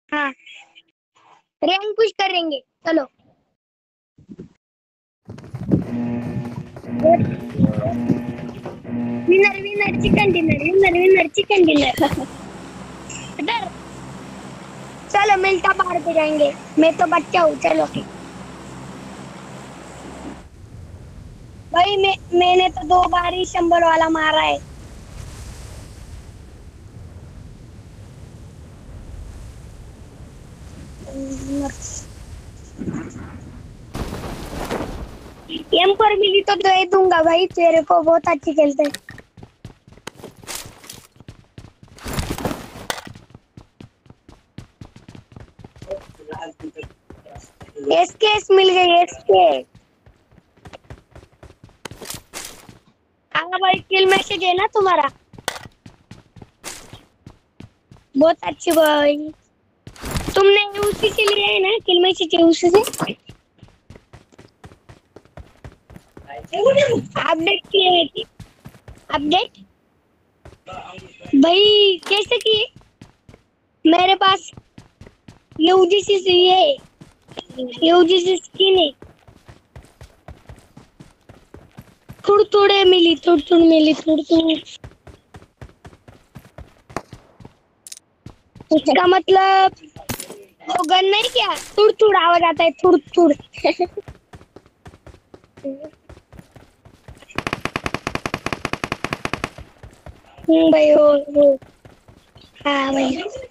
हाँ rank push करेंगे चलो। Winner winner chicken dinner winner winner chicken dinner. इधर चलो मिलता बाहर पे जाएंगे। मैं तो बच्चा हूँ चलो। भाई मैंने तो 2 बार ही शंबर वाला मारा है। M4 मिली तो दे दूंगा भाई तेरे को, बहुत अच्छी खेलते हैं। एसकेएस मिल गई एसके। हाँ भाई किल मैसेज है ना तुम्हारा, बहुत अच्छी भाई। तुमने उसी से लिया है ना किल मैसेज, उसी से अपडेट किए हैं कि अपडेट भाई कैसे किए? मेरे पास यूजीसी से है, यूजीसी स्किन है। थोड़े मिली थोड़ मिली थोड़। उसका मतलब वो गन नहीं क्या, थोड़ आवाज आता है थोड़। भाई वो हाँ भाई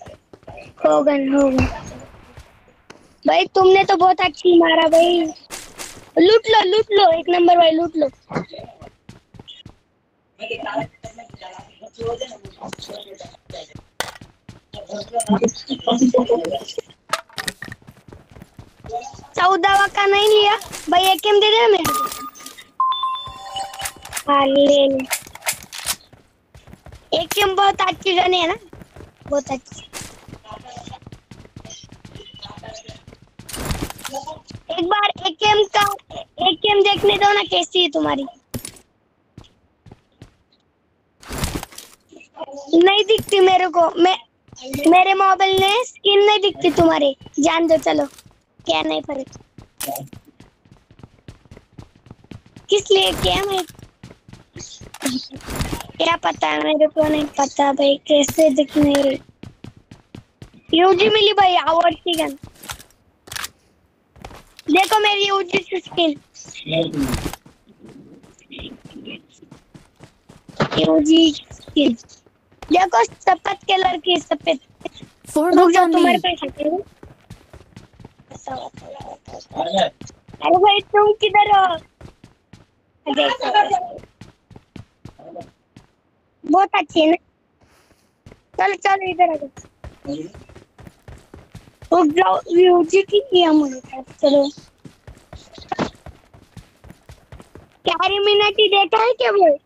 होगन भाई तुमने तो बहुत अच्छी मारा भाई। लूट लो 1 नंबर भाई लूट लो। चौदह का नहीं लिया भाई, एक दे दे मेरे को। हाँ ले ले। एक बहुत अच्छी गन है ना, बहुत अच्छी। एक बार एक देखने दो ना कैसी है तुम्हारी। नहीं दिखती मेरे को, मेरे मोबाइल में स्किन नहीं दिखती तुम्हारी। जान दो चलो, क्या नहीं फर्क। किस लिए क्या मैं क्या पता है, मेरे को नहीं पता भाई कैसे दिखने रही। यूजी मिली भाई आवर्ड की गन, देखो मेरी यूजी स्किन। यूजी स्किन देखो, सफेद कलर की सफेद। रुक जाओ तुम्हारे पास आते हो। अरे भाई तुम किधर हो? बहुत अच्छी है ना, चलो चलो इधर आ जाओ। रुक जाओ यूजी की किया मुझे, चलो। कैरी मिनटी देखा है क्या भाई?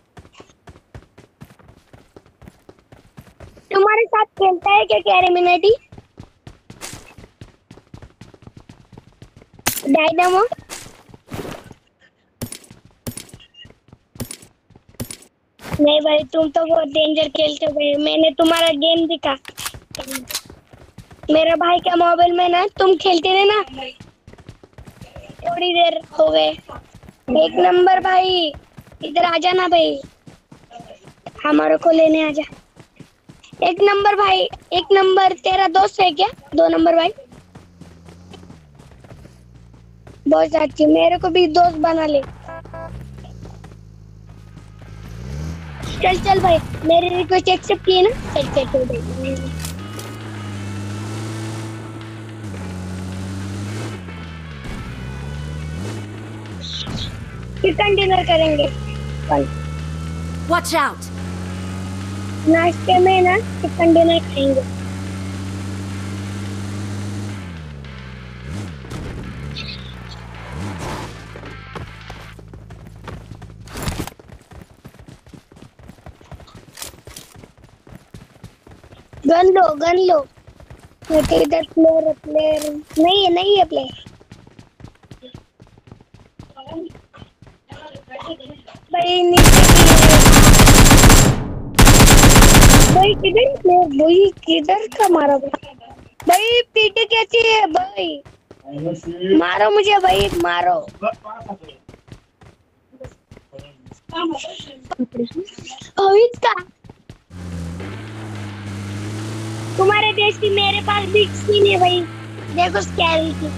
तुम्हारे साथ खेलता है क्या कैरी मिनटी? डायनामो नहीं भाई, तुम तो बहुत डेंजर खेलते हो भाई, मैंने तुम्हारा गेम दिखा। मेरे भाई के मोबाइल में ना तुम खेलते थे ना, थोड़ी देर हो गए। 1 नंबर भाई इधर आ जाना भाई, हमारे को लेने आ जा। 1 नंबर भाई, 1 नंबर तेरा दोस्त है क्या? 2 नंबर भाई बहुत अच्छी, मेरे को भी दोस्त बना ले। चल भाई, मेरी रिक्वेस्ट एक्सेप्ट की ना, चल भाई। चिकन डिनर करेंगे कल। Watch out! नाश्ते में ना चिकन डिनर खाएंगे। गन लो। इधर प्लेयर नहीं है प्लेयर भाई, नीचे भाई किधर का मारा भाई? भाई पीटी कैसी है भाई? मारो मुझे भाई, मारो। अवित का तुम्हारे देश की मेरे पास बिग स्क्रीन है भाई, देखो स्कैरी की।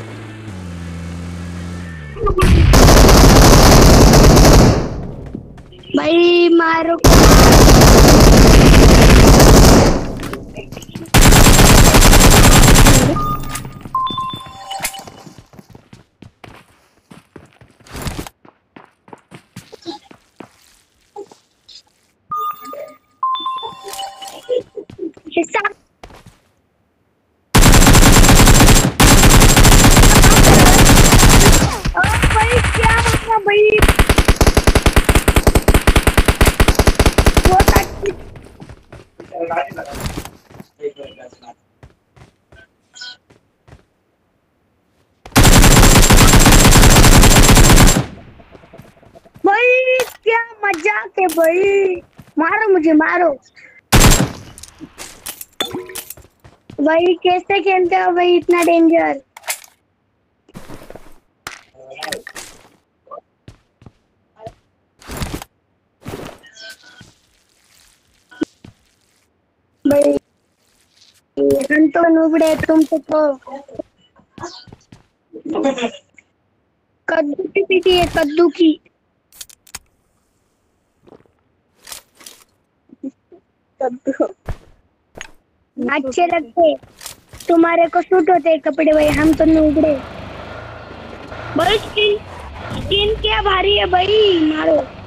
भाई मारो। हिस्सा भाई, क्या होगा भाई? वो तक भाई, क्या मजाक है भाई, मारो मुझे, मारो। भाई कैसे खेलते हो भाई इतना डेंजर? भाई हम तो नुबड़े, तुम तो कद्दू की पीटी है, कद्दू की। कद्दू अच्छे लगते, तुम्हारे को सूट होते कपड़े भाई, हम तो नुबड़े। भाई स्किन स्किन क्या भारी है भाई, मारो।